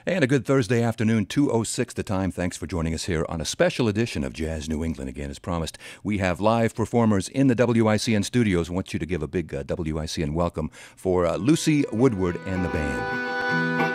And a good Thursday afternoon, 2:06 the time. Thanks for joining us here on a special edition of Jazz New England. Again, as promised, we have live performers in the WICN studios. I want you to give a big WICN welcome for Lucy Woodward and the band.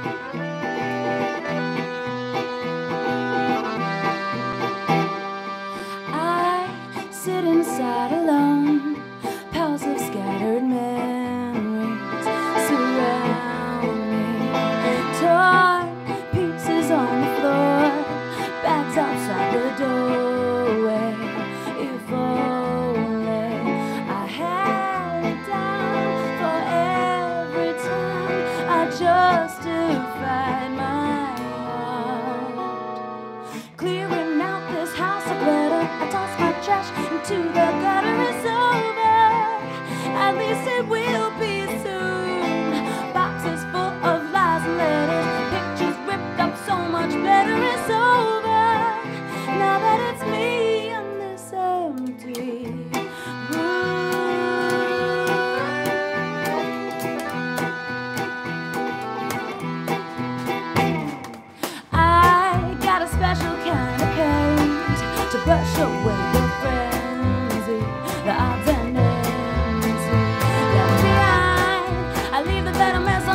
Sit inside alone, piles of scattered memories surround me. Torn pieces on the floor, bags outside the doorway. If only I had it down for every time I justified my heart. Clearing out this house of glitter, I toss my trash into the gutter. It's over, at least it will be soon. Boxes full of lies and letters, pictures ripped up so much better. It's over, now that it's me in this empty room. I got a special kind of paint to brush away the frenzy, the odds and ends left behind. I leave the better mess